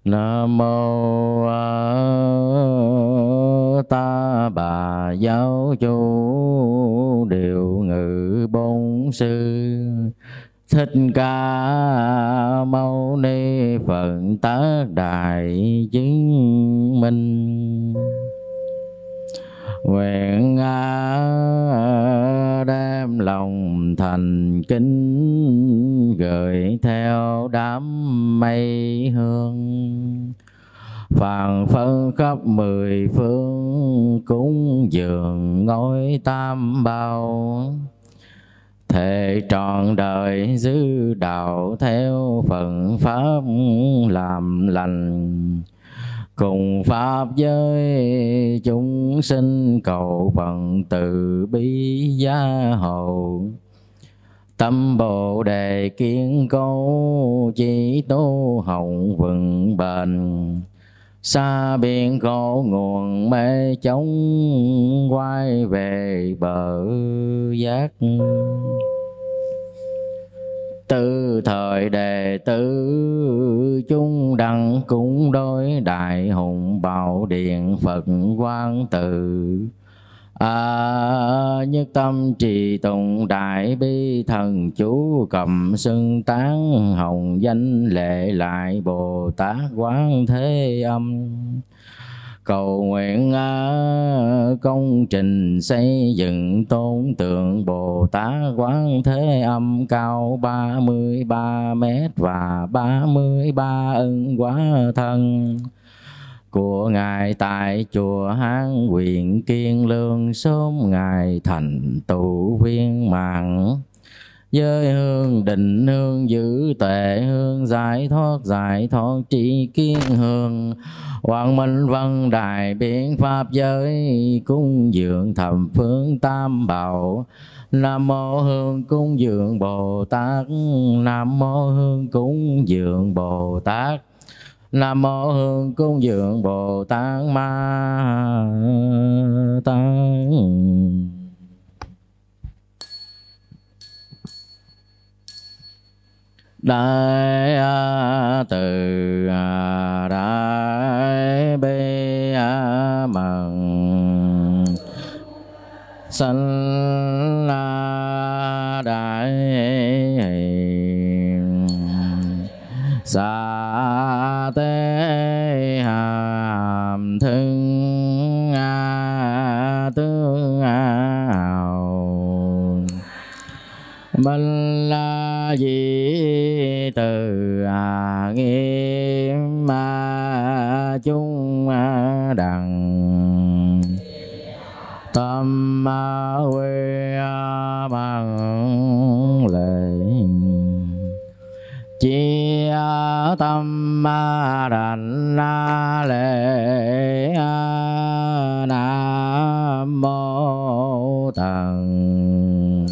Nam mô Ta Bà Giáo Chủ Điều Ngự Bổn Sư Thích Ca Mâu Ni Phật Tác Đại Chứng Minh. Nguyện đem lòng thành kính gửi theo đám mây hương, phàn phân khắp mười phương cúng dường ngôi tam bảo. Thệ trọn đời giữ đạo theo Phật pháp làm lành, cùng pháp giới chúng sinh cầu Phật từ bi gia hộ. Tâm Bồ Đề kiên cố chỉ tu hồng vững bền, xa biển khổ nguồn mê chóng quay về bờ giác. Từ thời đệ tử chúng đăng cúng đối đại hùng bảo điện Phật Quang Từ. Nhất tâm trì tụng đại bi thần chú, cầm xưng tán hồng danh lệ lại Bồ Tát Quán Thế Âm. Cầu nguyện công trình xây dựng tôn tượng Bồ Tát Quán Thế Âm cao 33 mét và 33 ân hóa thân của Ngài tại chùa Hán huyện Kiên Lương, sớm Ngài thành tựu viên mãn. Giới hương định hương giữ tuệ hương, giải thoát tri kiến hương, quang minh vân đài biến pháp giới, cúng dường thập phương tam bảo. Nam mô Hương cúng dường Bồ Tát, Nam mô Hương cúng dường Bồ Tát, Nam mô Hương cúng dường Bồ Tát Ma Tát. Đại từ đại bi mừng sanh đại hiền, xa tế hàm thương tương hào, minh la di từ nghiêm chúng đặng, tâm quy bằng lệ, chi tâm đảnh lễ. Nam mô Tần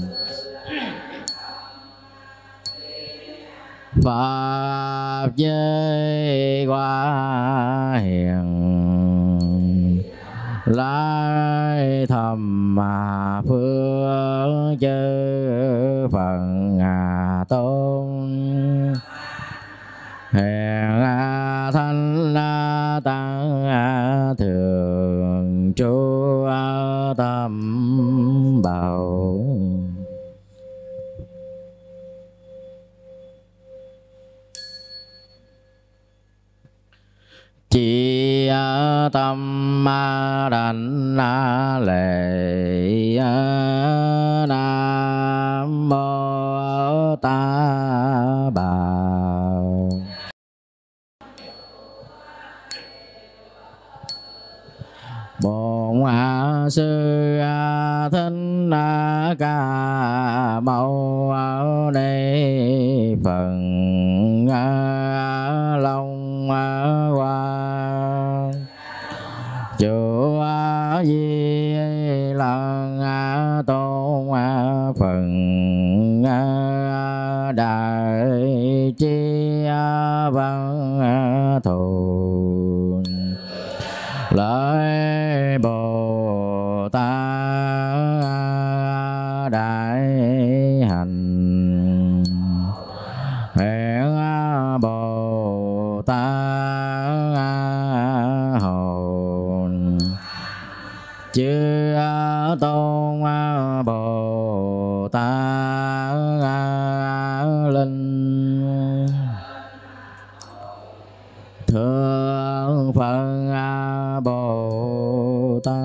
Pháp giới quá hiền, lai thầm phương chư Phật tôn, hiền thanh tăng thường trú tâm bảo. Chi tâm đảnh lễ. Nam mô Ta Bà. Bổn Sư Thích Ca Mâu Ni Phật Long Hoa Chủ Di Lặc Tôn Phật Đại Trí Văn Thù Lợi Bồ Tát Đại Hành Hiện Bồ Tát Bồ Tát Linh. Thượng Phật Bồ Tát.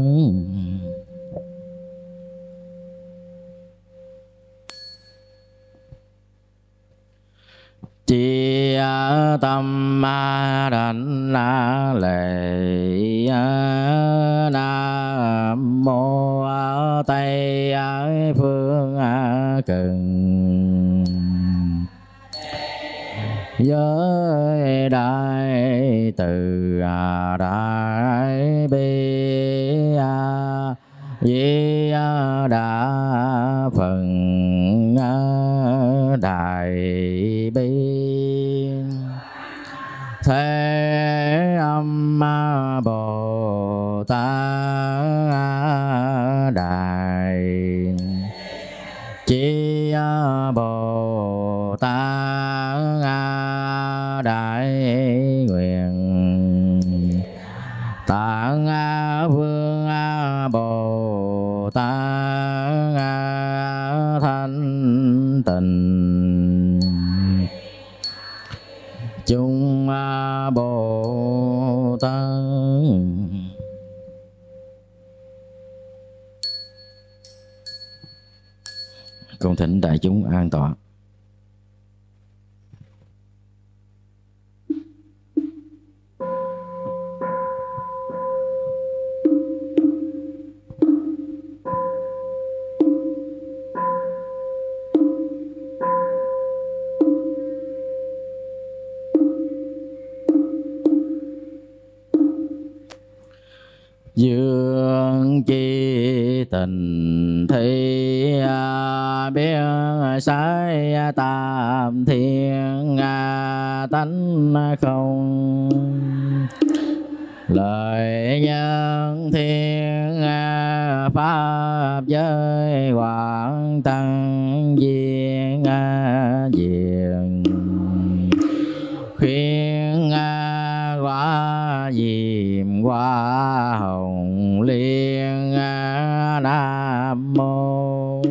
Chia tâm đảnh lễ. Nam mô Tây phương Cực giới đại từ đại bi Di Đà Phật đại bi Thế Âm Bồ Tát đại Chi Bồ Tát đại nguyện Tạng Vương Bồ Tát thanh tịnh chúng Bồ Tát. Con thỉnh đại chúng an tọa. Dương chi tình thi biết sai tam thiên tánh không lời nhân thiên pháp giới hoàng tăng viên diện khuyên quả diệm quả hồng liên. Nam mô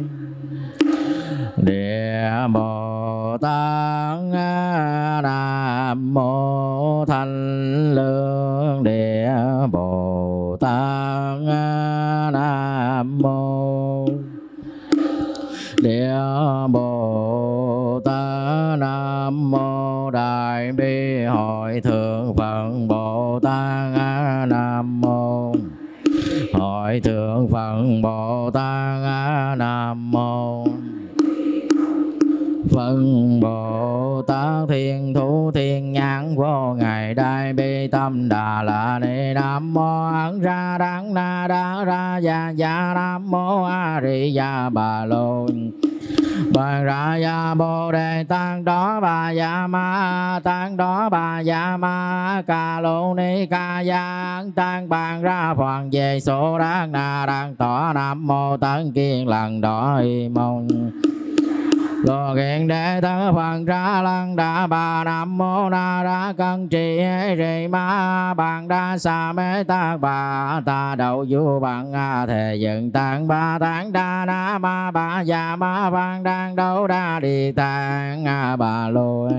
Địa Bồ Tát. Nam mô Thanh Lương Địa Bồ Tát. Nam mô Địa Bồ Tát. Nam mô Đại Bi Hội Thượng Phật Bồ Tát. Nam mô Hội Thượng Phật Bồ Tát. Nam mô Phật Bồ Tát. Thiên Thủ Thiên Nhãn Vô Ngài Đại Bi Tâm Đà La Ni. Nam mô Ấn Ra Đắng Na Đa Ra Gia Gia. Nam mô A Di Đà Bà Lô Bà Ra Ya Bồ Đề Tăng Đó Bà Ya Ma Tăng Đó Bà Ya Ma Ca Lô Ni Ca Ya Tăng Bàn Ra Phật Về Số Đắc Na Đăng Tỏ. Nam mô Tấn Kiên Lần Đỏ Y Mông Lô Kiện Đệ Tứ Phật Ra Lăng Đà Bà. Nam mô Na Ra Cân Trì Rì Ma Bàn Đa Sa Mê Tác Bà Ta Đậu Du Bằng Thề Dựng Tạng Ba Tạng Đa Na Ma Bà Già Ma Văn Đang Đấu Đa Đi Tạng Bà Lô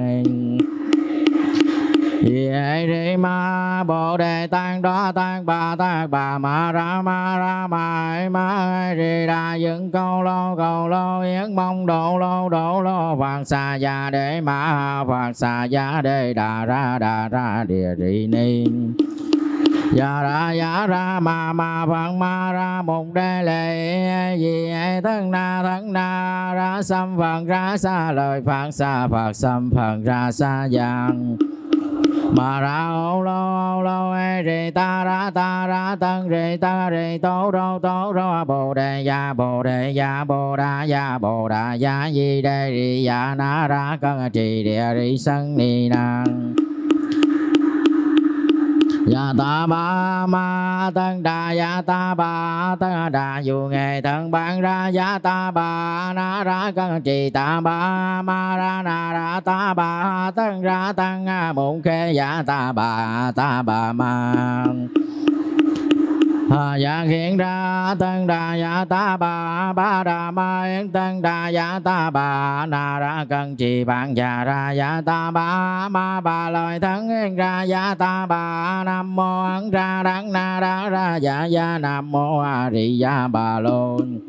Ye Rì Ma Bồ Đề Tăng Đó Tăng Bà Ma Ra Ma Rì Đà Dựng Câu Lô Yến Mong Độ Lô Phật Xà Gia Đế Ma Phật Xà Gia Đế Đà Ra Địa Rì Ni Dạ ra ma Phật ma ra Mục Đế Lệ Di Thân Na ra Xăm Phật ra xa lời Phật xa Phật xăm Phật ra xa giang Ma ra ô lô rì ta ra tân rì ta rì tô rô Bồ Đề ya Bồ Đà ya Di Đê rì ya na ra cân trì địa rì sân ni nàng Ya ta ba ma tân đà ya ta ba tân đà dù nghề thân ban ra ya ta ba na ra cân trì ta ba ma ra na ra ta ba tân ra tăng bụng khê ya ta ba ma Dạ hiện ra tân đà dạ ta bà ba đà ma yến tân đà dạ ta bà na ra cân trì bạn già ra dạ ta bà ma bà lời thân yến ra dạ ta bà nam mô ấn ra đắng na ra ra dạ dạ nam mô a di đà bà lôn.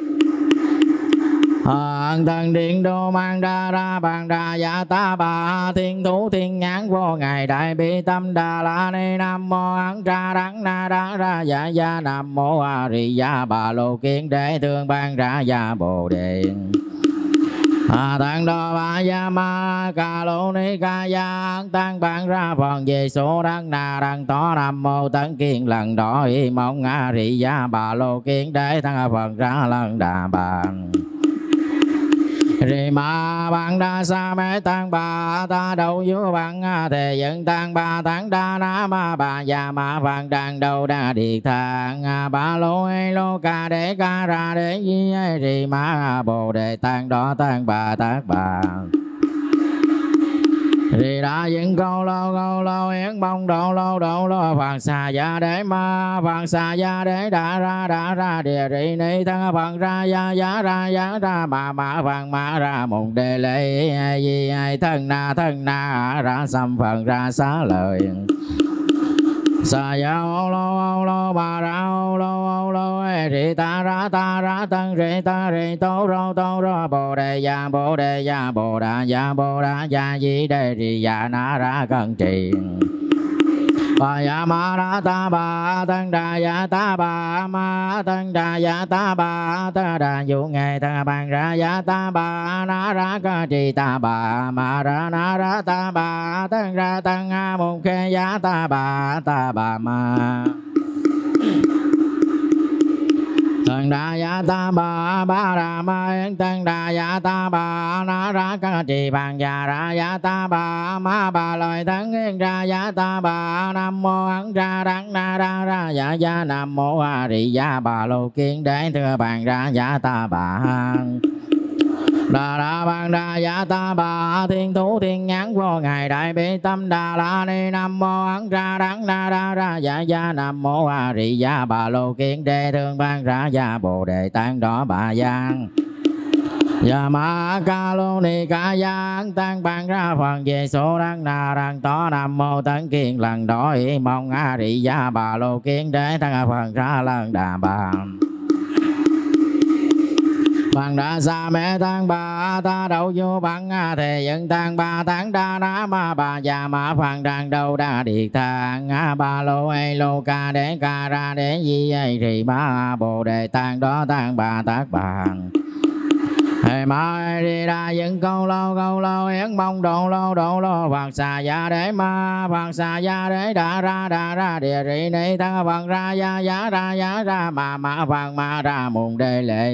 Thần điện đô mang đa ra bàn đà dạ ta bà thiên thú thiên nhãn vô ngài đại bi tâm đà la ni nam mô ấn ra đắng na ra ra dạ dạ nam mô a di đà bà lô kiến đế thương ban ra dạ bồ đề. Tăng đô bà ya ma ca lô ni ca ya tăng ban ra phần về số đăng na đăng tỏ nam mô tấn kiên lần đỏ y mong a di đà bà lô kiến đế tăng phần ra lần đà bàn. Rì ma bằng đa sa mê tăng bà ta đầu vô bằng thề dẫn tăng bà tăng đa na ma bà già ma phàn đàn đầu đa điệt thang bà lô ê lô ca để ca ra để di rì ma bồ đề tăng đó tăng bà tác bà. Rì đã dẫn câu lô yến bông độ lô phàn xà gia đế ma phàn xà gia đế đã ra địa rì ni thân phàn ra gia ra mà phàn ma ra mùng đề lệ di ai thân na ra xăm phàn ra xá lời. Sa ya ô lô bà ra ô lô rì ta ra tân rì ta rì tô rô bồ đề ya bồ đà ya di đề rì ya na ra cân trì. Bà ya ma ra ta bà tân đà ya ta bà ma tân đà ya ta bà ta đà dụ nghề ta bàn ra ya ta bà na ra ca trì ta bà ma ra na ra ta bà tân ra tân a mục khê ya ta bà ma. Tân đà ya ta bà ba đà ma yến tân đà ya ta bà na ra ca trì bàn già ra ya ta bà ma bà lời thân yến ra ya ta bà nam mô ấn ra đắng na ra ra dạ dạ nam mô a di đà bà lô kiến đế thưa bàn ra ya ta bà. Đà bàn đà dạ ta bà thiên thú thiên nhãn vô ngài đại bi tâm đà la ni nam mô ấn ra đắng na ra ra dạ dạ nam mô a di đà bà lô kiến đế thương ban ra dạ bồ đề tăng đó bà giang. Dạ ma ca lô ni ca giang tăng ban ra phần về số đăng na đăng tỏ nam mô tấn kiên lần đó ý mong a di đà bà lô kiến đế tăng phần ra lần đà bàn. Bằng đa sa mê tăng bà ta đậu vô bằng thề dẫn tăng bà tăng đa na ma bà già ma phàn đàn đầu đa điệt thang bà lô ê lô ca để ca ra để di ai rì ma bồ đề tăng đó tăng bà tác bàn. Hề ma đi đa dẫn câu lô yến mong độ lô phàn xà gia đế ma phàn xà gia đế đa ra địa rì ni tăng phàn ra giá ra mà phàn ma ra mùng đề lệ.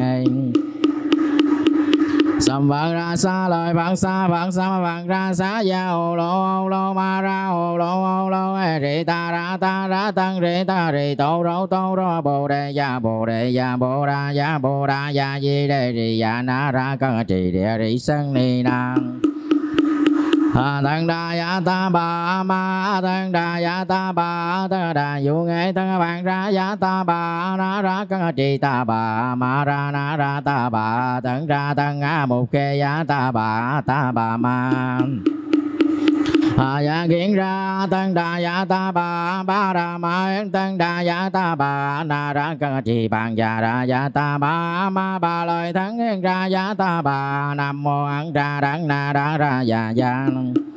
Sầm phàn ra xa lời phàn xa phàn ra xá gia ô lô ma ra ô lô rì ta ra tăng rì ta rì tô rô bồ đề ya bồ đà ya di đề rì ya na ra cân trì địa rì sân ni năng. Tăng đà ya ta bà ma tăng đà ya ta bà ta đà dụ nghệ tăng bàn ra ya ta bà na ra cân trì ta bà ma ra na ra ta bà tăng ra tăng a mục khê ya ta bà ma. Ya kiến ra tăng đà ya ta bà ba đà ma yến tăng đà ya ta bà na ra cân trì bàn già ra ya ta bà ma bà lời thắng yến ra ya ta bà nam mô ấn ra đắng na ra ra ya ya.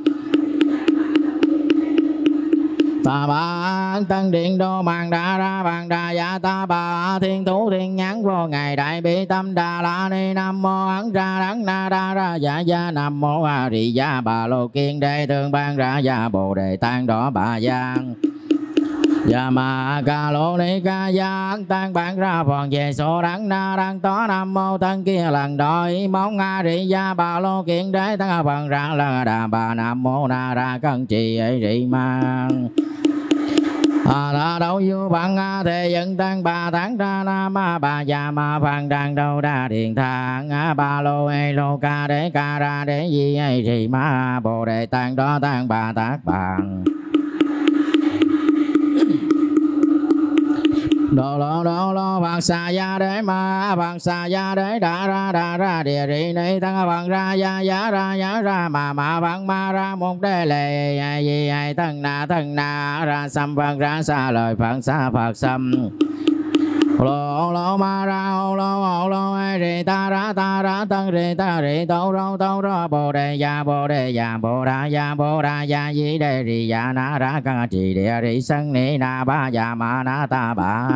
Ta bà tân điện đô mang đà ra bàn đà ya ta bà thiên thú thiên nhãn vô ngài đại bi tâm đà la ni nam mô ấn ra đắng na ra ra dạ dạ nam mô a di đà bà lô kiên đế thương ban ra dạ bồ đề tăng đó bà giang. Dạ ma ca lô ni ca giang tăng ban ra phần về số đắng na đắng tỏ nam mô tân kia lần đôi mong a di đà bà lô kiên đế tăng phần ra là đà bà nam mô na ra cân trì ấy rị mang. Ta đâu vô bằng thề dẫn tăng bà tháng ra na ma bà già ma phàn đàn đầu đa điện thang ba lô ê lô ca để ca ra để gì ai thì ma bồ đề tăng đó tăng bà tác bàn. Đô lô Phật xà gia đế ma Phật xà gia đế đà ra địa rị ni tăng Phật ra giá ra mà Phật ma ra mục đế lệ gì ai thân na ra xăm Phật ra xa lời Phật xa Phật xăm lô ma ra ô lô ai rì ta ra tân rì ta rì tô rô bồ đề ya bồ đà ya di đề rì ya na ra ca trì địa rì sân ni na ba ya ma na ta bà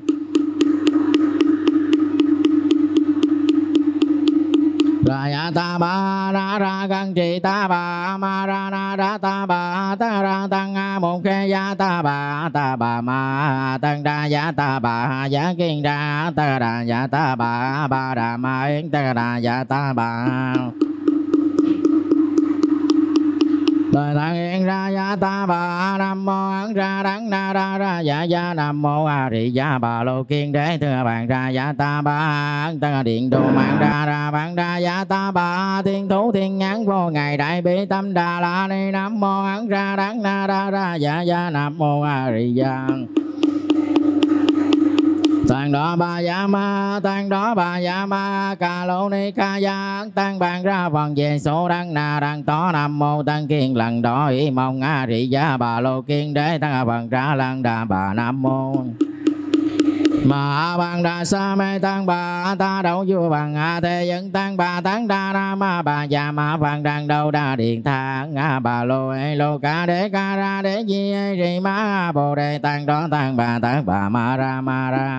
ra ya ta ba na ra căn trì ta bà ma ra na ra ta bà ta ra tăng a một khe ya ta bà ma tăng đa ya ta bà ya kiên đa ta đà ya ta bà ba đà ma yến ta đà ya ta bà lời thằng yên ra ya ta bà nam mô ấn ra đắng na ra ya nam mô a di đà bà lô kiên đế thưa bạn ra ya ta bà ấn ta điện đồ mạng ra bạn ra ya ta bà thiên thú thiên nhãn vô ngày đại bi tâm đà la ni nam mô ấn ra đắng na ra ya nam mô a di đà tăng đó bà ya ma ca lô ni ca ya tăng bàn ra phần về số đăng na đăng tó nam mô tăng kiên lần đó ý mong a di đà bà lô kiên đế tăng phần ra lăng đà bà nam mô mà bằng đà sa mê tăng bà ta đậu vua bằng a thế dân tăng bà tăng đa na ma bà già ma bằng đằng đầu đa điện thang a bà lô e lô ca đế ca ra đế di e rì ma bồ đề tăng đó tăng bà ma ra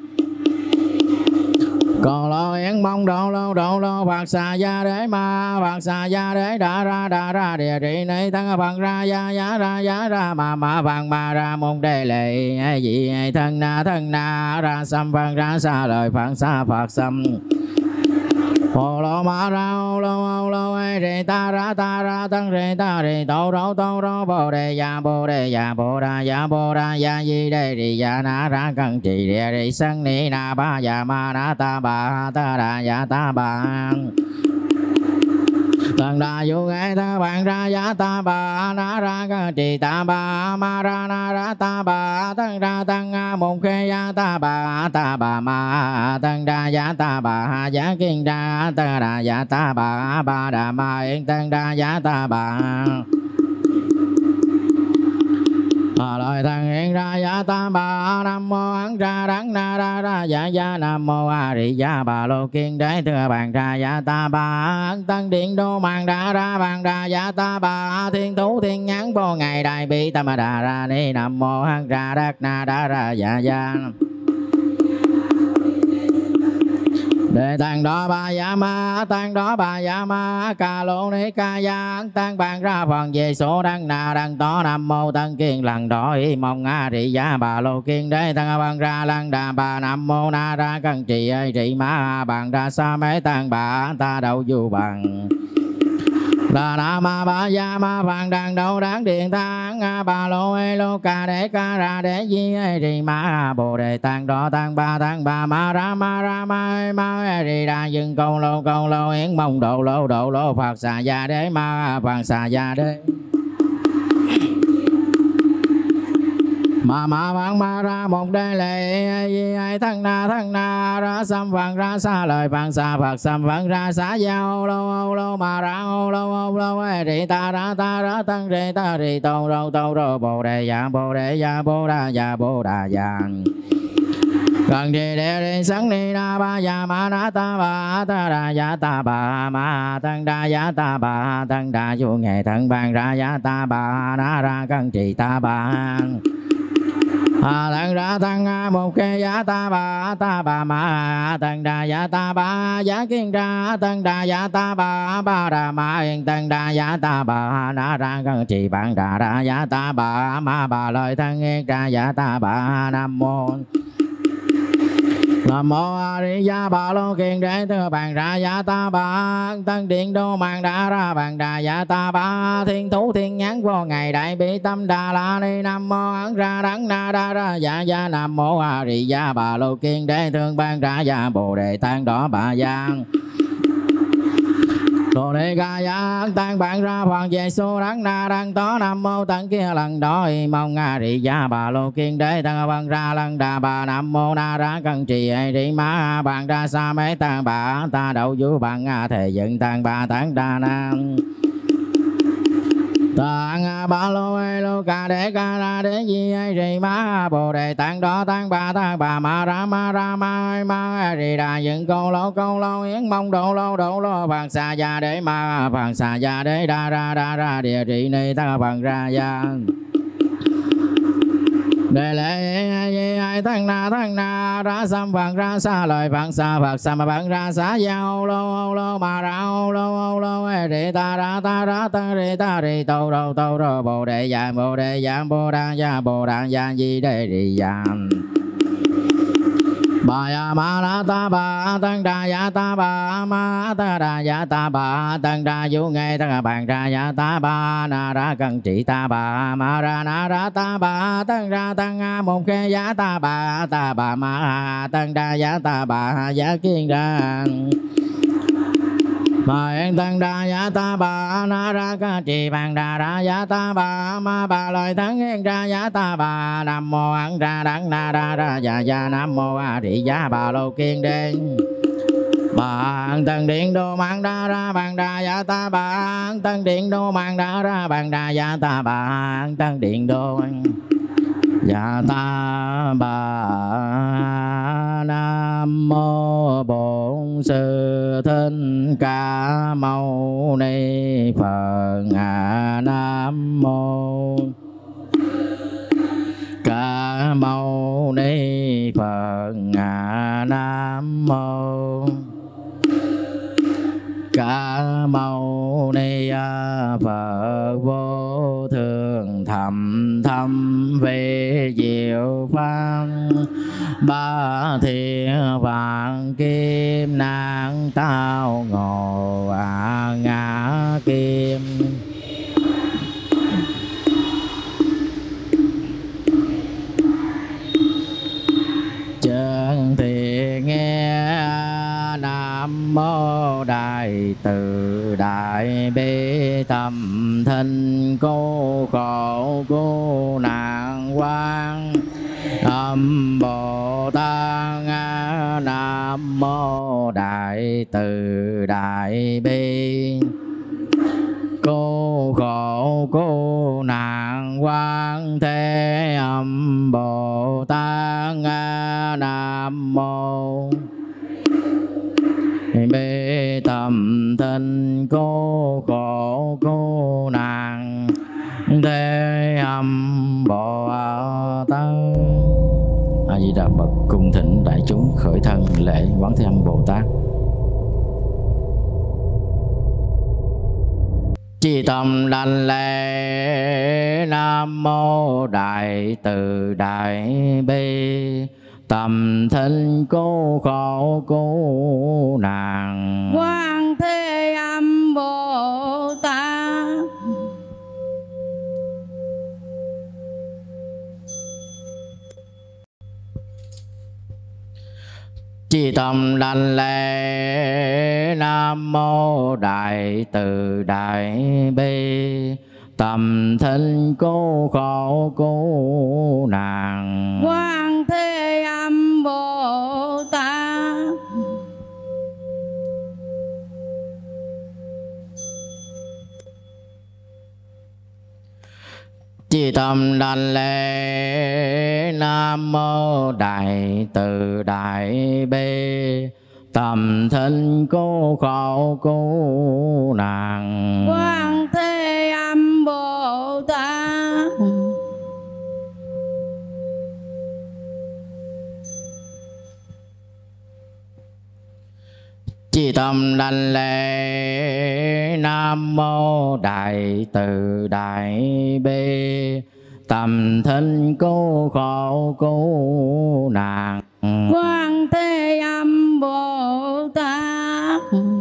còn lô yến mong độ lô Phật xà gia đế ma Phật xà gia đế đà ra địa rị ni tăng Phật ra giá ra mà Phật ma ra môn đề lệ gì thân na ra xăm Phật ra xa lời Phật xa Phật xăm hồ lô ma ra ô lô ai rì ta ra tăng rì ta rì tô rô bồ đề ya bồ đà ya di đề rì ya na ra căn trì địa rì sân ni na ba ya ma na ta bà ta đà ya ta bà tần đà du nghe ta bạn ra ya ta bà na ra căn trì ta bà ma ra na ra ta bà tăng ra tăng a một khe ya ta bà ma tăng đa ya ta bà ya kiên đa ta đà ya ta bà ba đà ma yên tăng đa ya ta bà lời thằng hiện ra ya ta bà nam mô ấn ra đắng na ra ya nam mô a di đà bà lô kiên đế thưa bàn ra ya ta bà ấn tăng điện đô mạng đà ra bàn ra ya ta bà thiên thú thiên nhãn vô ngày đại bi tâm đà ra ni nam mô ấn ra đắc na ra ya đề tăng đó bà ya ma ca lô ni ca ya tăng bàn ra phần về số đăng na đăng tó nam mô tăng kiên lần đó ý mong a di đà bà lô kiên đế tăng bàn ra lăng đà bà nam mô na ra căn trì ơi trì ma bàn ra sa mê tăng bà ta đậu du bằng là na ma ba ya ma phàn đàn đầu đáng điện thang bà lô e lô ca đế ca ra đế di e rì ma bồ đề tăng đó tăng bà ma ra ma e rì đà dừng câu lô yến mong độ lô Phật xà gia đế ma Phật xà gia đế mà bằng ma ra một đế lệ gì ai thân na ra xăm Phật ra xa lời Phật xa Phật xăm Phật ra xá giao ô lô mà ra ô lô ai rì ta ra tăng rì ta rì tô rô bồ đề ya bồ đà ya cần trì địa rì sân ni na ba ya ma na ta bà ta đà ya ta bà ma tăng đa ya ta bà tăng đà du nghệ thân bàn ra ya ta bà na ra cần trì ta bà tăng ra tăng một khe ya ta bà ma tăng đà ya ta bà ya kiên ra tăng đà ya ta bà ba đà ma yên tăng đà ya ta bà na ra cần trì bạn đà ra ya ta bà ma bà lời thân yên ra ya ta bà nam mô a di đà bà lô kiên đế thưa bàn ra ya ta bà tăng điện đô mạng đà ra bàn đà ya ta bà thiên thú thiên nhãn vô ngày đại bi tâm đà la ni nam mô ấn ra đắng na ra ya nam mô a di đà bà lô kiên đế thương bàn ra ya bồ đề tăng đó bà giang Bồ đề ca ya tăng bản ra Phật Giêsu đắng na đắng tó nam mô tấn kia lần đó mong nga rì gia bà lô kiên đế tăng văn ra lần đà bà nam mô na ra cần trì ai rì má bạn ra sa mê tăng bà ta đậu vũ bằng nga thể dựng tăng bà tăng đa nam tăng ba lô ai lô ca ra đế di ai rì má bồ đề tăng đó tăng bà ma ra ma rì đà dựng câu lô yến mong độ lô phật xà gia đế ma phật xà gia đế đa ra địa trị ni tăng phật ra gia đề lệ ai tăng na ra sam phật ra xa lời phật sa mà phật ra xá giao lô mà ra lô rì ta ra ta rì tô rô bồ đề giang bồ đàn giang di đề rì giang bà ya ma la ta bà tăng đà ya ta bà ma ta đà ya ta bà tăng đà vũ nghe tăng bàn ra ya ta bà na ra cần trị ta bà ma ra na ra ta bà tăng ra tăng một khe ya ta bà ma tăng đà ya ta bà ya kiên ra mà em tăng đà ya ta bà na ra ca trì bàn đà ra ya ta bà ma bà lời thắng em ra ya ta bà nam mô ăn ra đắng na ra ya nam mô a di đà bà lô kiên đen bà tăng điện đô mang đa ra bàn đà ya ta bà tăng điện đô mang đa ra bàn đà ya ta bà tăng điện đô ya ta bà nam mô bổn sư thích ca mâu ni phật nam mô ca mâu ni phật nam mô ca mâu ni phật vô thường thâm về diệu pháp ba thiên vạn kim nan tao ngộ ngã kim chân thì nghe nam mô đại từ đại bi tâm thân cô khổ cô nạn quan âm bồ tát nam mô đại từ đại bi cô khổ cô nạn quan thế âm bồ tát nam mô bi tâm thân cô khổ cô nạn thế âm bồ tát. A Di Đà Phật. Cung thỉnh đại chúng khởi thân lễ Quán Thế Âm Bồ Tát. Chi tâm đảnh lễ nam mô đại từ đại bi tâm thân cô khổ cô nạn Quán Thế Âm Bồ Tát. Chi tâm đảnh lễ nam mô đại từ đại bi tâm thân cô khổ cô nạn Quán Thế Âm Bồ Tát. Chi tâm đảnh lễ nam mô đại từ đại bi tâm thân cô khổ cô nạn Quán Thế Âm Bồ Tát. Chi tâm đảnh lễ nam mô đại từ đại bi tâm thân cô khổ cô nạn Quán Thế Âm Bồ Tát.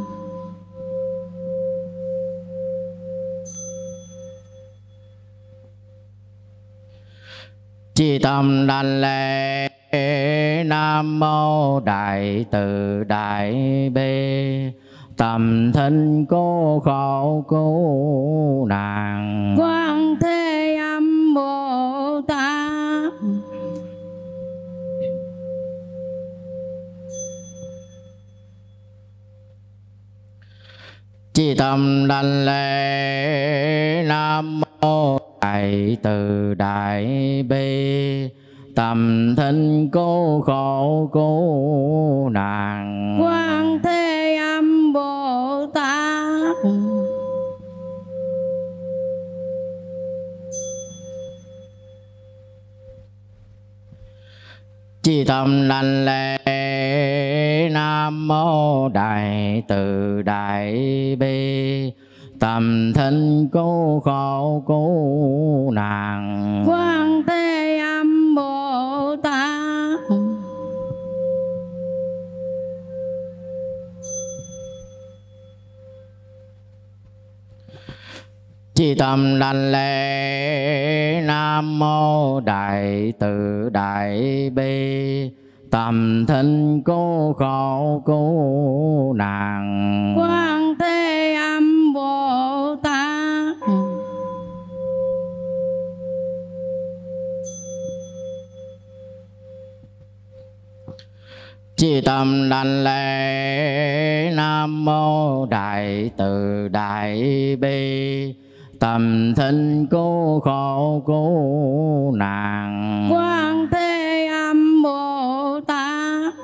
Chi tâm đảnh lễ nam mô đại từ đại bi Tầm thinh cô khổ cứu nạn. Quan Thế Âm Bồ Tát. Chi tâm đảnh lễ Nam Mô Đại Từ Đại Bi. Tầm thinh cô khổ cứu nạn. Quan Thế Âm Bồ Tát. Chi tâm đảnh lễ Nam Mô Đại Từ Đại Bi. Tầm thinh cô khổ cứu nạn. Quan Thế Âm Bồ Tát. Chi tâm đảnh lễ Nam Mô Đại Từ Đại Bi. Tầm thinh cô khổ cứu nạn. Quan Thế Âm Bồ Tát. Chi tâm đảnh lễ Nam Mô Đại Từ Đại Bi. Tầm thinh cô khổ cứu nạn. Quan Thế Âm Bồ Tát.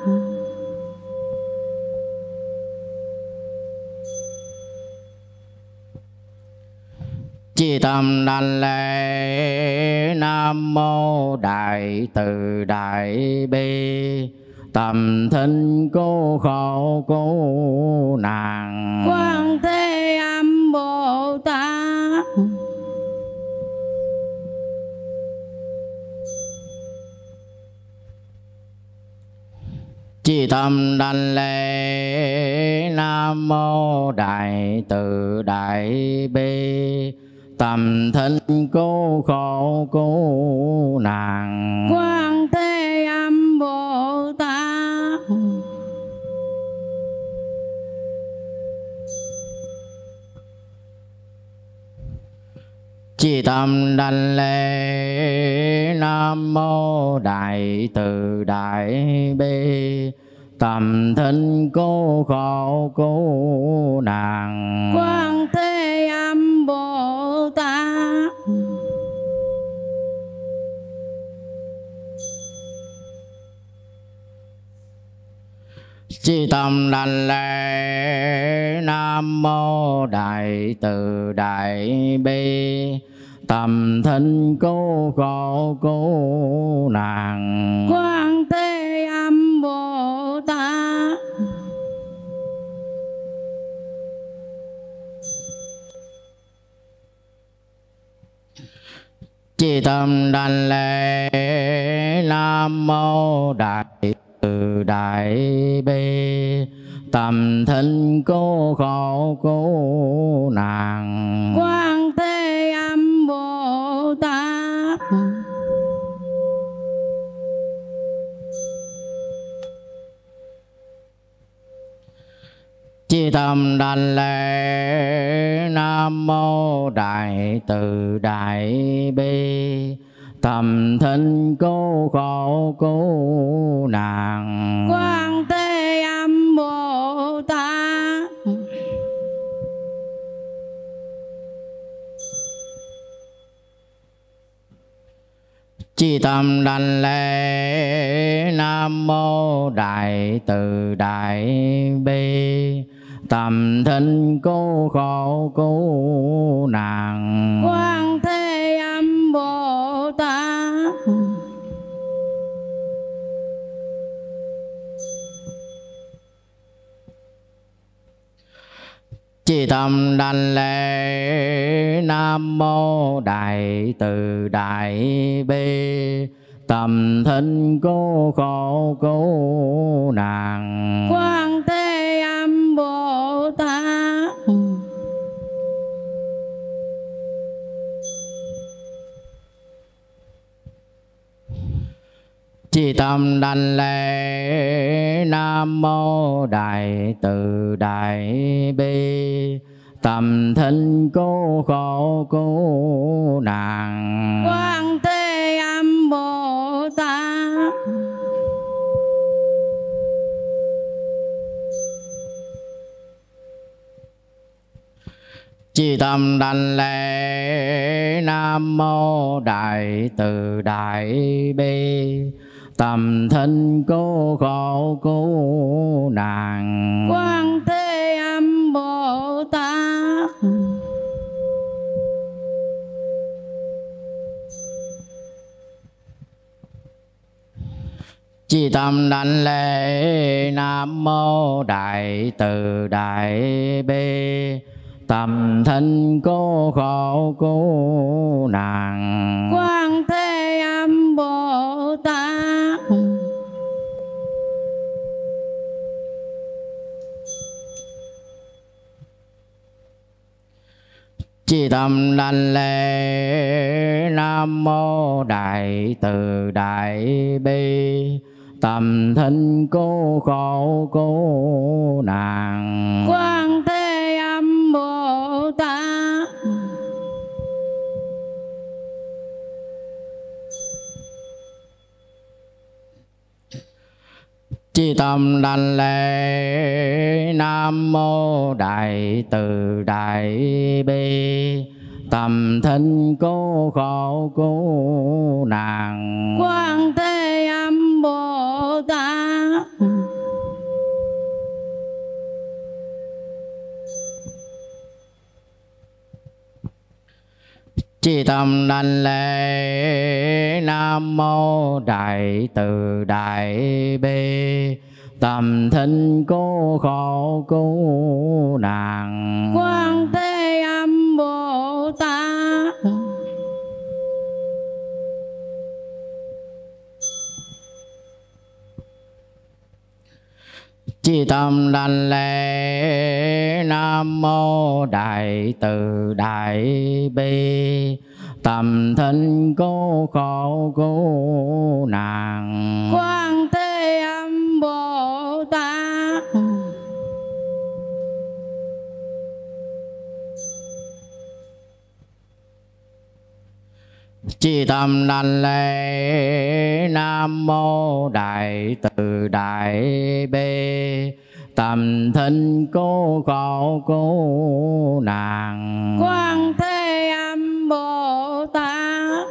Chi tâm đảnh lễ Nam Mô Đại Từ Đại Bi. Tầm thinh cô khổ cứu nạn. Quan Thế Âm Bồ Tát. Chi tâm đảnh lễ Nam Mô Đại Từ Đại Bi. Tầm thinh cô khổ cứu nạn. Quan Thế Âm Bồ Tát. Chi tâm đảnh lễ Nam Mô Đại Từ Đại Bi. Tầm thinh cô khổ cứu nạn. Quan Thế Âm Bồ Tát. Chi tâm đảnh lễ Nam Mô Đại Từ Đại Bi. Tầm thinh cô khổ cứu nạn. Quan Thế Âm Bồ Tát. Chi tâm đảnh lễ Nam Mô Đại Từ Đại Bi. Tầm thinh cô khổ cứu nạn. Quan Thế Âm Bồ Tát. Chi tâm đảnh lễ Nam Mô Đại Từ Đại Bi. Tầm thinh cô khổ cứu nạn. Quan Thế Âm Bồ Tát. Chi tâm đảnh lễ Nam Mô Đại Từ Đại Bi. Tầm thinh cô khổ cứu nạn. Quan Thế Âm Bồ Tát. Chi tâm đảnh lễ Nam Mô Đại Từ Đại Bi. Tầm thinh cô khổ cứu nạn. Quan Thế Âm Bồ Tát. Chi tâm đảnh lễ Nam mô Đại Từ Đại Bi Tâm Thinh Cứu Khổ Cứu Nạn Quan Thế Âm Bồ Tát. Chi tâm đảnh lễ Nam mô Đại Từ Đại Bi Tâm Thinh Cứu Khổ Cứu Nạn Quan Thế Âm Bồ Tát. Chi tâm đảnh lễ Nam mô Đại Từ Đại Bi Tâm Thinh Cứu Khổ Cứu Nạn Quan Thế Âm Bồ Tát. Chi tâm đảnh lễ Nam mô Đại Từ Đại Bi Tâm Thinh Cứu Khổ Cứu Nạn Quan Thế Âm Bồ Tát. Chi tâm đảnh lễ Nam mô Đại Từ Đại Bi Tâm Thinh Cứu Khổ Cứu Nạn Quan Thế Âm Bồ Tát. Chi tâm đảnh lễ Nam mô Đại Từ Đại Bi Tâm Thinh Cứu Khổ Cứu Nạn Quan Thế Âm Bồ Tát. Chi tâm đảnh lễ Nam mô Đại Từ Đại Bi Tâm Thinh Cứu Khổ Cứu Nạn Quan Thế Âm Bồ Tát. Chi tâm đảnh lễ Nam mô Đại Từ Đại Bi Tâm Thinh Cứu Khổ Cứu Nạn Quan Thế Âm Bồ Tát.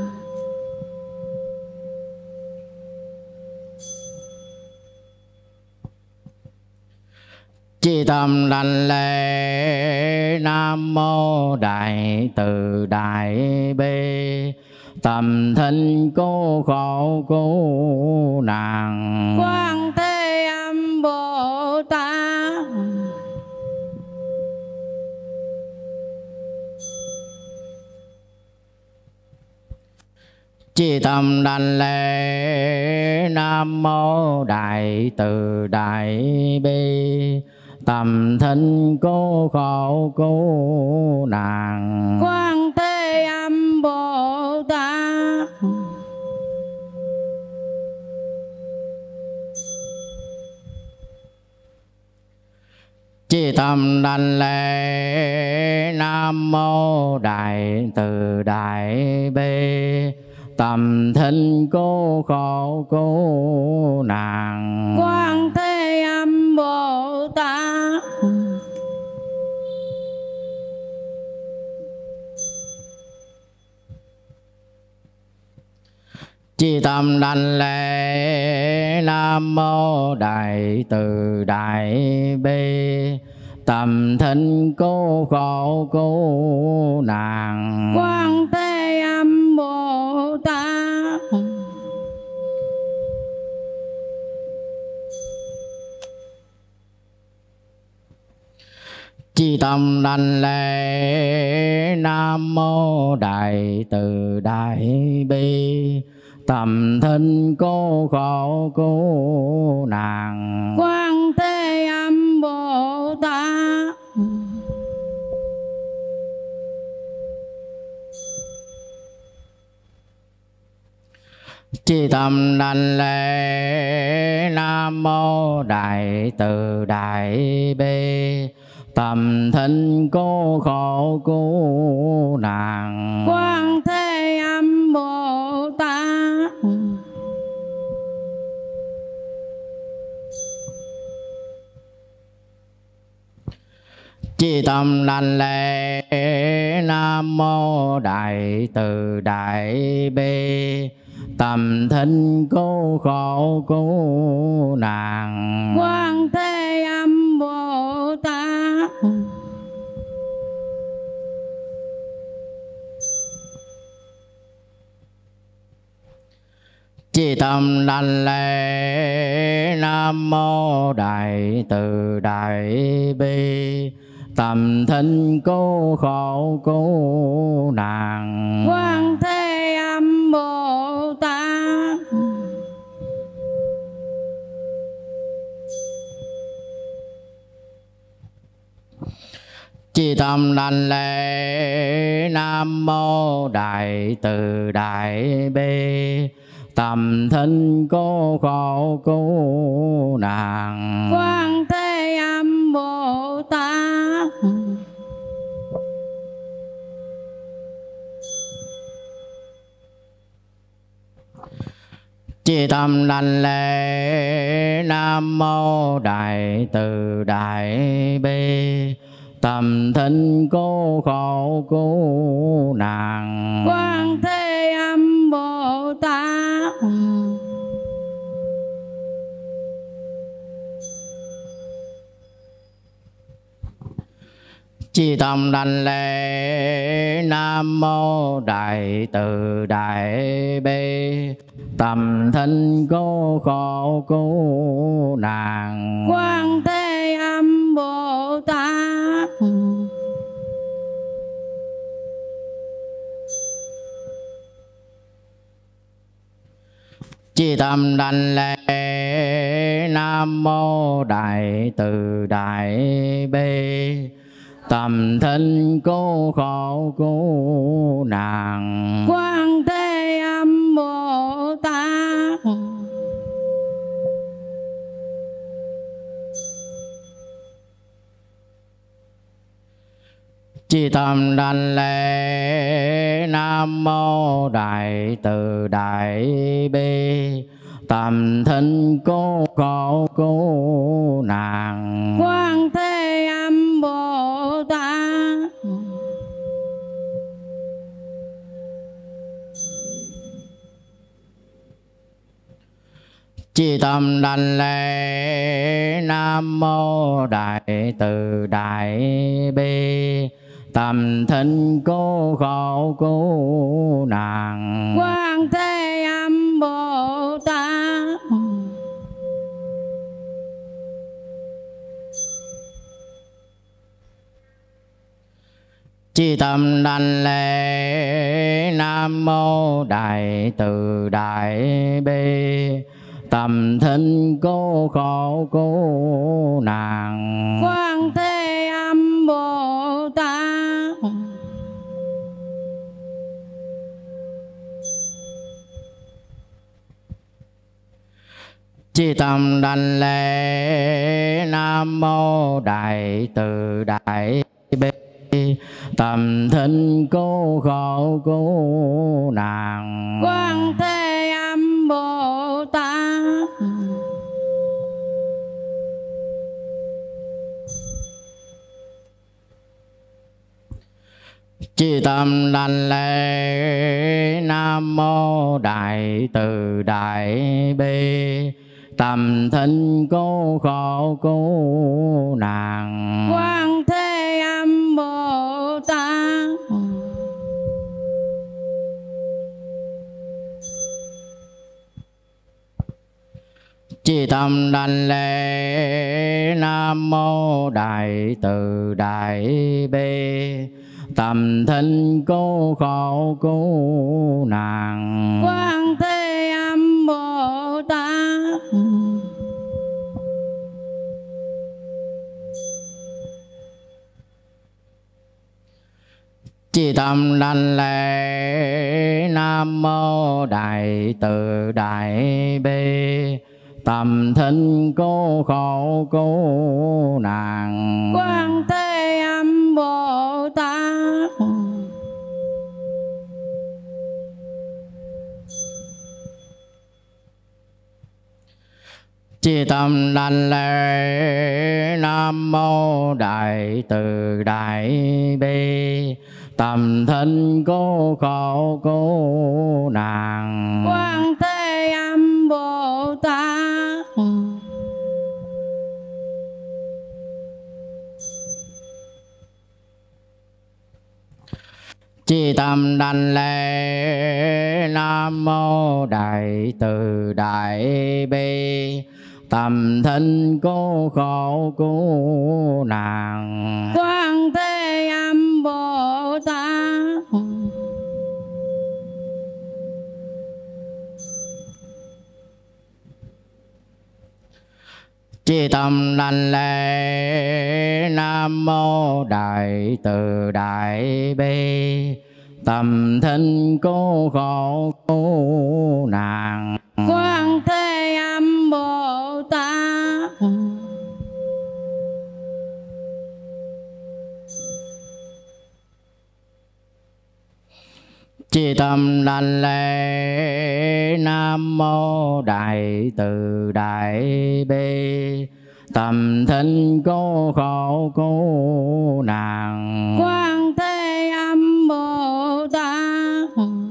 Chi tâm đảnh lễ Nam mô Đại Từ Đại Bi Tâm Thinh Cứu Khổ Cứu Nạn Quan Thế Âm Bồ Tát. Chi tâm đảnh lễ Nam mô Đại Từ Đại Bi Tâm Thinh Cứu Khổ Cứu Nạn Quan Thế Âm Bồ Tát. Chi tâm đảnh lễ Nam mô Đại Từ Đại Bi Tâm Thinh Cứu Khổ Cứu Nạn Quan Thế Âm Bồ Tát. Chi tâm đảnh lễ Nam mô Đại Từ Đại Bi Tâm Thinh Cứu Khổ Cứu Nạn Quan Thế Âm Bồ Tát. Chi tâm đảnh lễ Nam mô Đại Từ Đại Bi Tâm Thinh Cứu Khổ Cứu Nạn Quan Thế Âm Bồ Tát. Chi Chi tâm đảnh lễ Nam mô Đại Từ Đại Bi Tâm thinh cứu khổ cứu nạn Quan Thế Âm Bồ Tát. Chi tâm đảnh lễ Nam mô Đại Từ Đại Bi Tâm thinh cứu khổ cứu nạn Quan Thế Âm Bồ Tát. Chi tâm đảnh lễ Nam mô Đại Từ Đại Bi Tâm thinh cứu khổ cứu nạn Quan Thế Âm Bồ Tát. Chi tâm đảnh lễ Nam mô Đại Từ Đại Bi Tâm thinh cứu khổ cứu nạn Quan Thế Âm Bồ Tát. Chi tâm đảnh lễ Nam mô Đại Từ Đại Bi Tâm thinh cứu khổ cứu nạn Quan Thế Âm Bồ Tát. Chi tâm đảnh lễ Nam mô Đại Từ Đại Bi Tâm thinh cứu khổ cứu nạn Quan Thế Âm Bồ Tát. Chi tâm đảnh lễ Nam mô Đại Từ Đại Bi Tâm thinh cứu khổ cứu nạn Quan Thế Âm Bồ Tát. Chi tâm đảnh lễ Nam mô Đại Từ Đại Bi Tâm thinh cứu khổ cứu nạn Quan Thế Âm Bồ Tát. Chi tâm đảnh lễ Nam mô Đại Từ Đại Bi Tâm thinh cứu khổ cứu nạn Quan Thế Âm Bồ Tát. Chi tâm đảnh lễ Nam mô Đại Từ Đại Bi Tâm thinh cứu khổ cứu nạn Quan Thế Âm Bồ Tát. Chi tâm đảnh lễ Nam mô Đại Từ Đại Bi Tâm thinh cứu khổ cứu nạn Quan Thế Âm Bồ Tát. Chi tâm đảnh lễ Nam mô Đại Từ Đại Bi Tâm thinh cứu khổ cứu nạn Quan Thế Âm Bồ Tát. Chi tâm đảnh lễ Nam mô Đại Từ Đại Bi Tâm thinh cứu khổ cứu nạn Quan Thế Âm Bồ Tát. Chi tâm đảnh lễ Nam mô Đại Từ Đại Bi Tâm thinh cứu khổ cứu nạn Quan Thế Âm Bồ Tát. Chi tâm đảnh lễ Nam mô Đại Từ Đại Bi Tâm thinh cứu khổ cứu nạn Quan Thế Âm Bồ Tát. Chi tâm đảnh lễ Nam mô Đại Từ Đại Bi Tâm thinh cứu khổ cứu nạn Quan Thế Âm Bồ Tát. Chi tâm đảnh lễ Nam mô Đại Từ Đại Bi Tâm thinh cứu khổ cứu nạn Quan Thế Âm Bồ Tát. Chi tâm đảnh lễ Nam mô Đại Từ Đại Bi Tâm thinh cứu khổ cứu nạn Quan Thế Âm Bồ Tát.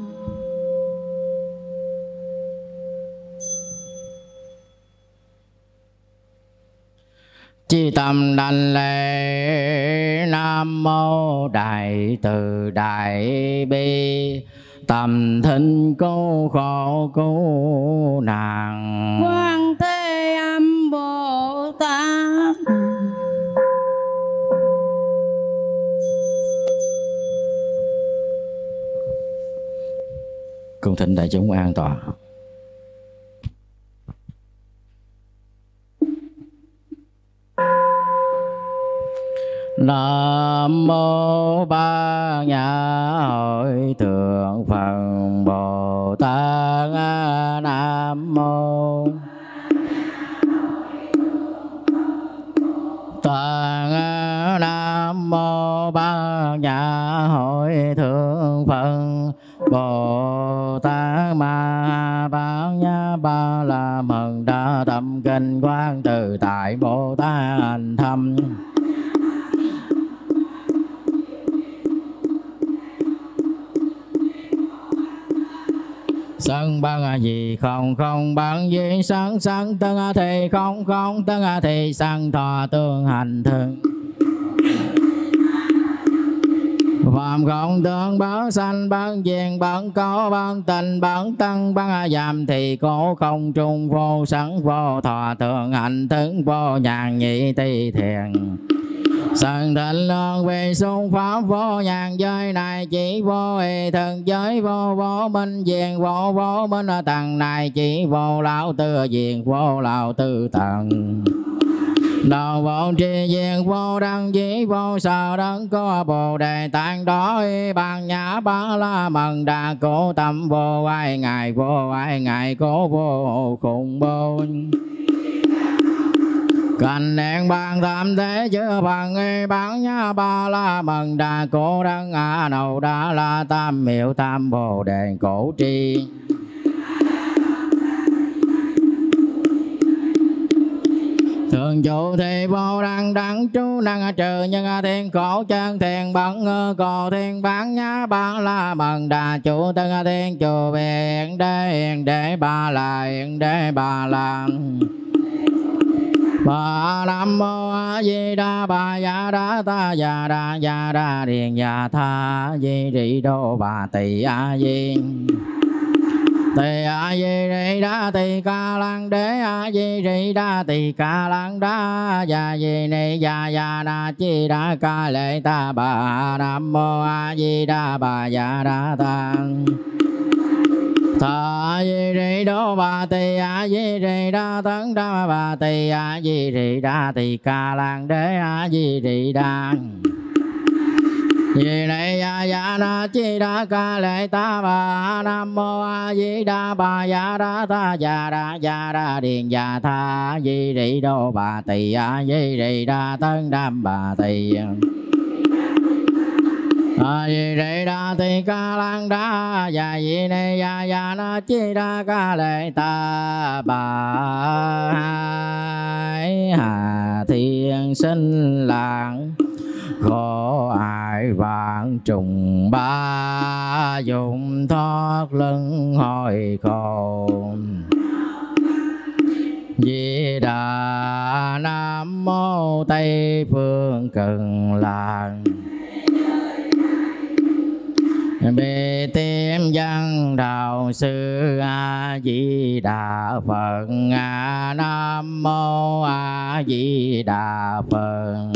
Chi tâm đảnh lễ Nam mô Đại Từ Đại Bi Tâm thinh cứu khổ cứu nạn Quan Thế Âm Bồ Tát. Cung thỉnh đại chúng an toàn. Nam mô Ba Nhã Hội Thượng Phật Bồ Tát. Nam mô Tạng. Nam mô Ba Nhã Hội Thượng Phật Bồ Tát. Ma Ba Nhã Ba La Mật Đa Tâm Kinh Quán Tự Tại Bồ Tát Hành Thâm. Sân băng gì không không băng gì sân sân tân thì không không tân thì sân thọ tương hành thường. Phạm không tương bấn sanh bấn diện bấn có bấn tình bấn tăng bấn giảm thì cố không trung vô sẵn vô thọ thường hành thức vô nhàn nhị ti thiền. Sân thịnh lương vì xung pháp vô nhàn giới này chỉ vô y thần giới vô vô minh diện vô vô minh tầng này chỉ vô lão tư diện vô lão tư tầng. Đầu vô tri diện vô đăng chỉ vô sở đấng có bồ đề tạng đó bằng nhã ba la mật đa cố tâm vô ai ngài cố vô khủng bố. Cảnh đèn bằng tam thế chư bằng y bản nhã ba la mật đa cố đấng a nâu đa la tam miệu tam bồ đề cổ tri. Thường trụ thì vô đăng đẳng chú năng trừ nhưng thiên khổ chân thiền bẩn cò thiên bản nhã ba la mật đà chủ tân thiên chùa về hiện đế ba la hiện đế ba la. Ba nam mô A Di Đà Ba Ya Đa Ta Ya Đa Điền Ya Tha Di Rị Đô Bà Tỳ A Di Tỳ A Di Rị Đa Tỳ Ca Lăng Đế A Di Rị Đa Tỳ Ca Lăng Đa Ya Di Ni Ya Đa Chi Đa Ca Lệ Ta Bà Nam Mô A Di Đà Bà Ya Đa Ta Tha Di Rị Đô Bà Tỳ A Di Rị Đa Tấn Đa Bà Tỳ A Di Rị Đa Tỳ Ca Lăng Đế A Di Rị Đa Vì này ya ya na chi đa ca lệ ta bà nam mô a di đà bà ya đa tha ya đa điền ya tha di rị đô bà tỳ a di rị đa tân đam bà tỳ a di rị đa tỳ ca lang đa ya di ne ya na chi đa ca lệ ta bà hà thiên sinh làng khổ ai vạn trùng ba dùng thoát lưng hồi khổ. Di Đà Nam Mô Tây Phương Cực Lạc Bề Tiêm Văn Đạo Sư A Di Đà Phật. Nam Mô A Di Đà Phật.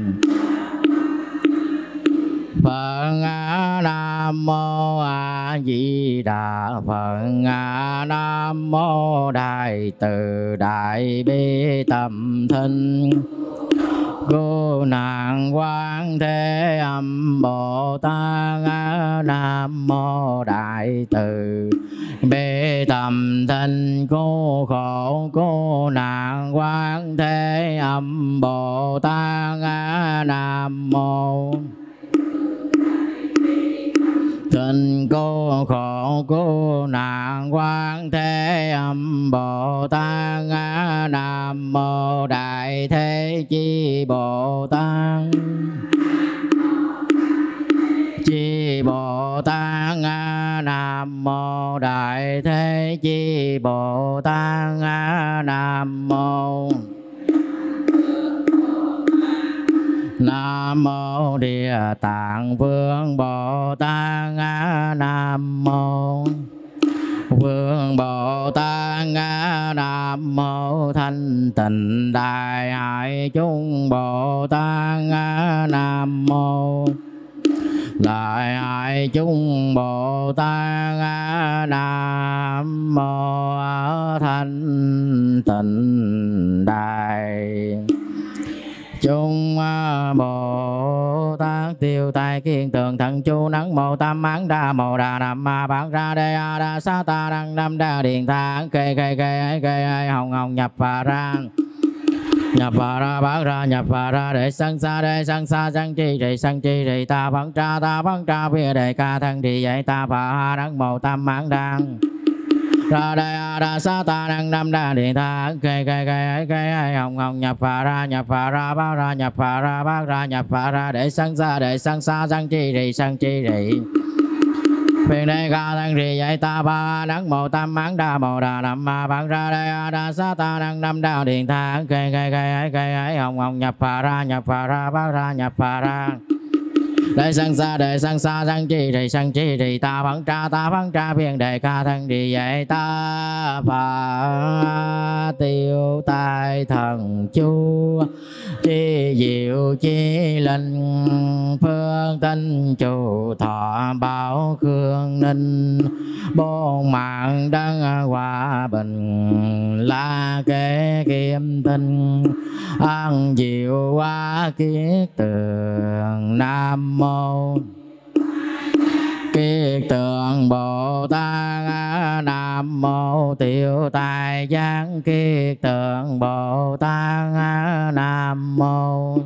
Phật Nam Mô A Di Đà Phật. Nam Mô Đại Từ Đại Bi Tâm Thinh Cô Nạn Quán Thế Âm Bồ Tát. Nam Mô Đại Từ Bi Tâm Thinh Cô Khổ Cô Nạn Quán Thế Âm Bồ Tát. Nam Mô Thinh cô khổ cô nạn quán thế âm Bồ Tát. Nam Mô Đại Thế Chi Bồ Tát. Chi Bồ Tát. Nam Mô Đại Thế Chi Bồ Tát. Nam Mô Nam Mô Địa Tạng Vương Bồ Tát. Nam Mô Vương Bồ Tát. Nam Mô Thanh Tịnh Đại Hải Chúng Bồ Tát. Nam Mô Đại Hải Chúng Bồ Tát. Nam Mô Thanh Tịnh Đại Chúng Bồ Tát. Tiêu tai kiên tường thần chu nắng mô tam mãn đa mô đà nam ma bản ra đê a đa sa ta đăng nam đa điện tha kê kê kê kê hồng hồng nhập và ra nhập và ra bán ra nhập và ra để sanh xa sanh chi trì ta vẫn tra bia đề ca thân trì dạy ta và đăng mô tam mãn đăng ra đây a đa sa ta đăng nam đa điện tha kê kê kê kê hồng hồng nhập và ra bán ra nhập và ra bán ra nhập và ra để sanh xa sanh chi trì phiền đề ca thân trì dạy ta ba đăng mô tam mãn đa mô đà nam ma bản ra đây a đa sa ta đăng nam đa điện tha kê kê kê hồng hồng nhập và ra bán ra nhập và ra để sanh xa sanh chi trì ta vẫn tra phiền đề ca thân trì dạy ta phá tiêu tai thần chú chi diệu chi linh phương tinh chủ thọ bảo khương ninh bốn mạng đăng hòa bình la kế kim tinh an diệu hoa kiết tường. Nam Mô Kiết Tường Bồ Tát. Nam Mô Tiêu Tai Giáng Kiết Tường Bồ Tát. Nam Mô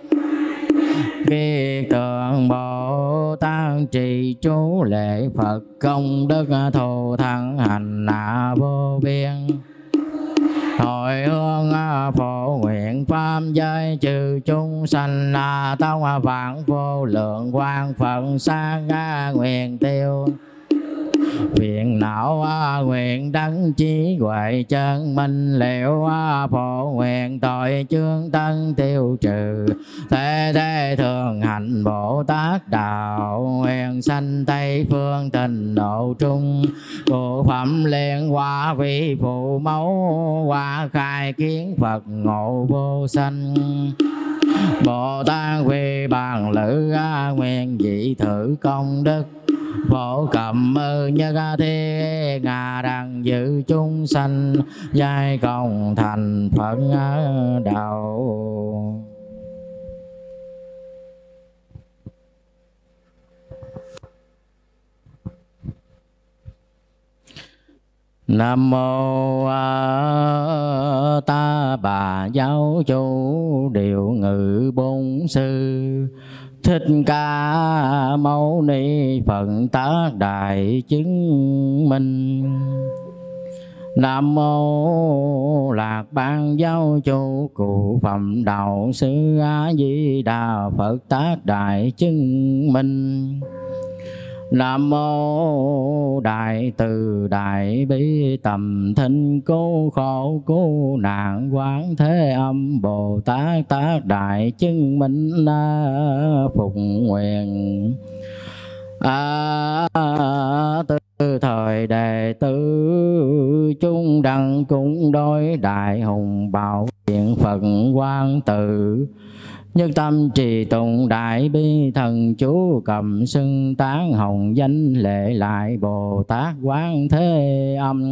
Kiết Tường Bồ Tát. Trì chú lễ Phật công đức thù thắng hành vô biên. Hồi hương phổ nguyện pháp giới trừ chúng sanh là tông vạn vô lượng quang Phật sang nguyện tiêu phiền não nguyện đấng trí huệ chân minh liệu phổ nguyện tội chương tân tiêu trừ thế thế thường hành Bồ Tát đạo nguyện sanh Tây phương tịnh độ trung cụ phẩm liên hoa vị phụ mẫu hoa khai kiến Phật ngộ vô sanh Bồ Tát vì bằng lữ nguyện dị thử công đức phổ cẩm ư nhất thế ngà đăng giữ chúng sanh giai công thành Phật đạo. Nam mô Ta Bà Giáo Chủ Điều Ngự Bổn Sư Thích Ca Mâu Ni Phật Tác Đại Chứng Minh. Nam mô Lạc Ban Giáo Chủ Cụ Phẩm Đạo Sư A Di Đà Phật Tác Đại Chứng Minh. Nam mô Đại Từ Đại Bi Tầm Thinh Cứu Khổ Cứu Nạn Quán Thế Âm Bồ Tát Tác Đại Chứng Minh Phục Nguyện. Từ thời đệ tử chúng đăng cung đối Đại Hùng Bảo Điện Phật Quang Tự, nhất tâm trì tụng Đại Bi Thần Chú, cầm xưng tán hồng danh lễ lại Bồ Tát Quán Thế Âm.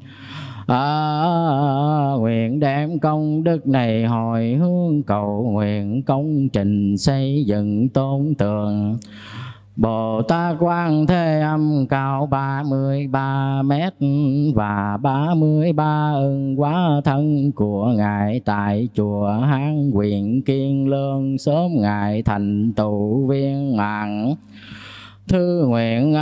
Nguyện đem công đức này hồi hướng cầu nguyện công trình xây dựng tôn tượng Bồ Tát Quán Thế Âm cao 33 mét và 33 ưng hóa thân của Ngài tại chùa Hán huyện Kiên Lương, sớm Ngài thành tựu viên mãn. Thư nguyện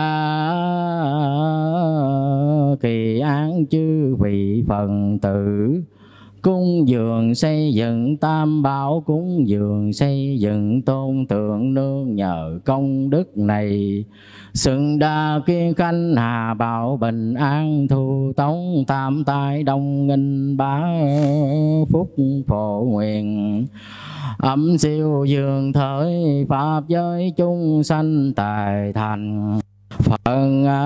kỳ án chư vị Phật tử, cúng dường xây dựng tam bảo, cúng dường xây dựng tôn tượng, nương nhờ công đức này xưng đa kiên khanh hà bảo bình an thu tống tam tai đông nghinh bá phúc phổ nguyện. Âm siêu dương thời pháp giới chúng sanh tài thành Phật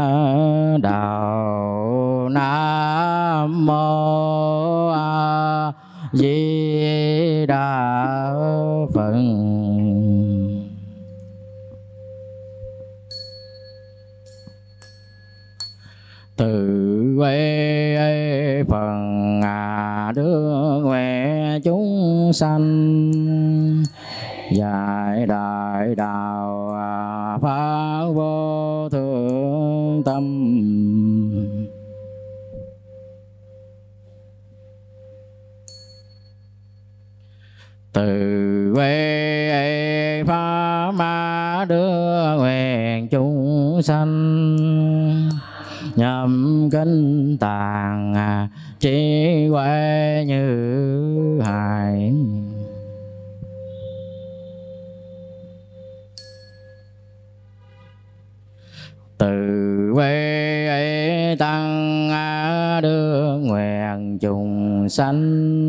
đạo. Nam mô A Di Đà Phật. Từ quê phần đưa huệ chúng sanh, dạy đại đạo pháp vô thượng tâm. Từ quê pháp ma đưa nguyện chúng sanh, nhậm kinh tàng trí huệ như hải. Từ quê tăng đưa nguyện chúng sanh,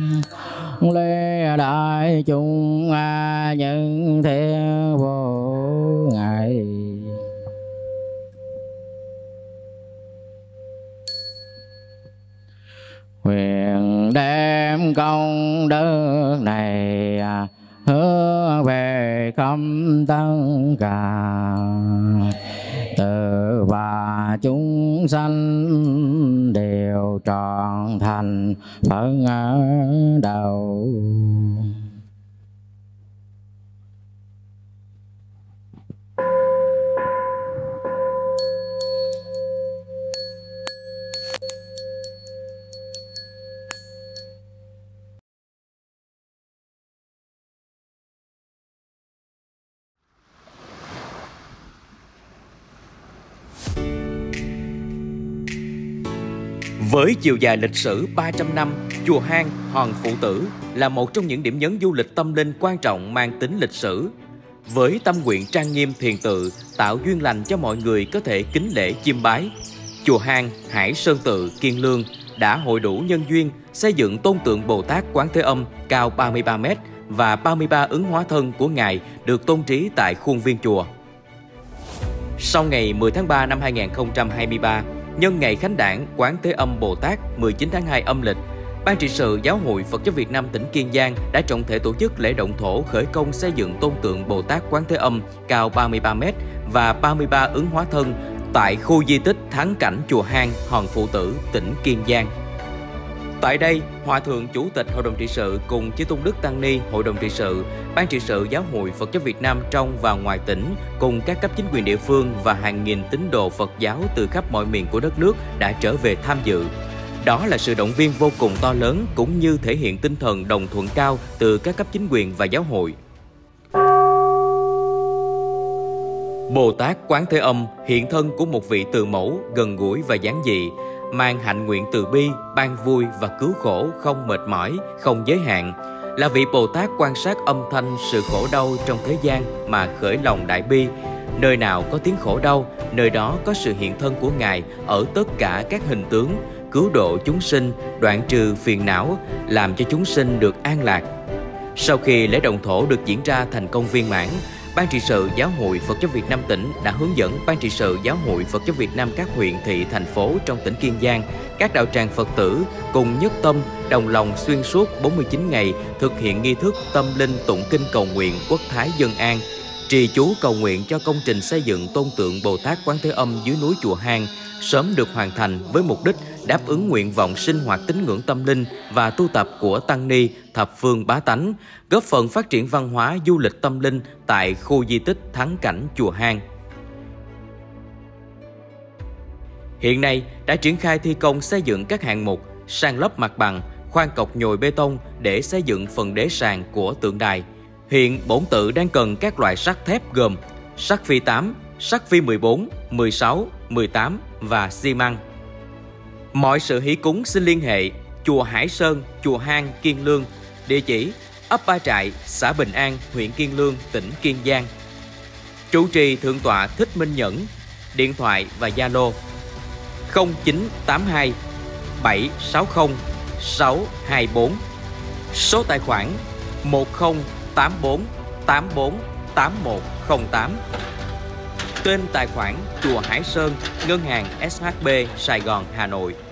lê đại chúng những thiên vô ngại. Nguyện đem công đức này hướng về khắp tất cả tự và chúng sanh đều trọn thành Phật đạo. Với chiều dài lịch sử 300 năm, chùa Hang Hoàng Phụ Tử là một trong những điểm nhấn du lịch tâm linh quan trọng mang tính lịch sử. Với tâm nguyện trang nghiêm thiền tự, tạo duyên lành cho mọi người có thể kính lễ chiêm bái, chùa Hang Hải Sơn Tự Kiên Lương đã hội đủ nhân duyên xây dựng tôn tượng Bồ Tát Quán Thế Âm cao 33 m và 33 ứng hóa thân của Ngài được tôn trí tại khuôn viên chùa. Sau ngày 10 tháng 3 năm 2023, nhân ngày khánh đản Quán Thế Âm Bồ Tát 19 tháng 2 âm lịch, Ban trị sự Giáo hội Phật giáo Việt Nam tỉnh Kiên Giang đã trọng thể tổ chức lễ động thổ khởi công xây dựng tôn tượng Bồ Tát Quán Thế Âm cao 33 m và 33 ứng hóa thân tại khu di tích Thắng Cảnh chùa Hang Hoàng Phụ Tử, tỉnh Kiên Giang. Tại đây, Hòa thượng Chủ tịch Hội đồng trị sự cùng Chư Tôn Đức Tăng Ni Hội đồng trị sự, Ban trị sự Giáo hội Phật giáo Việt Nam trong và ngoài tỉnh, cùng các cấp chính quyền địa phương và hàng nghìn tín đồ Phật giáo từ khắp mọi miền của đất nước đã trở về tham dự. Đó là sự động viên vô cùng to lớn cũng như thể hiện tinh thần đồng thuận cao từ các cấp chính quyền và giáo hội. Bồ Tát Quán Thế Âm hiện thân của một vị từ mẫu gần gũi và giản dị, mang hạnh nguyện từ bi, ban vui và cứu khổ không mệt mỏi, không giới hạn, là vị Bồ Tát quan sát âm thanh sự khổ đau trong thế gian mà khởi lòng đại bi. Nơi nào có tiếng khổ đau, nơi đó có sự hiện thân của Ngài ở tất cả các hình tướng, cứu độ chúng sinh, đoạn trừ phiền não, làm cho chúng sinh được an lạc. Sau khi lễ động thổ được diễn ra thành công viên mãn, Ban trị sự Giáo hội Phật giáo Việt Nam tỉnh đã hướng dẫn Ban trị sự Giáo hội Phật giáo Việt Nam các huyện, thị, thành phố trong tỉnh Kiên Giang, các đạo tràng Phật tử cùng nhất tâm, đồng lòng xuyên suốt 49 ngày thực hiện nghi thức tâm linh tụng kinh cầu nguyện quốc thái dân an, trì chú cầu nguyện cho công trình xây dựng tôn tượng Bồ Tát Quán Thế Âm dưới núi Chùa Hang sớm được hoàn thành với mục đích đáp ứng nguyện vọng sinh hoạt tín ngưỡng tâm linh và tu tập của tăng ni thập phương bá tánh, góp phần phát triển văn hóa du lịch tâm linh tại khu di tích thắng cảnh Chùa Hang. Hiện nay đã triển khai thi công xây dựng các hạng mục san lấp mặt bằng, khoan cọc nhồi bê tông để xây dựng phần đế sàn của tượng đài. Hiện bổn tự đang cần các loại sắt thép gồm sắt phi 8, sắt phi 14, 16, 18 và xi măng. Mọi sự hỷ cúng xin liên hệ Chùa Hải Sơn, Chùa Hang, Kiên Lương, địa chỉ ấp Ba Trại, xã Bình An, huyện Kiên Lương, tỉnh Kiên Giang. Trụ trì Thượng tọa Thích Minh Nhẫn, điện thoại và Zalo 0982 760 624, số tài khoản 1084848108, tên tài khoản Chùa Hải Sơn, Ngân hàng SHB Sài Gòn, Hà Nội.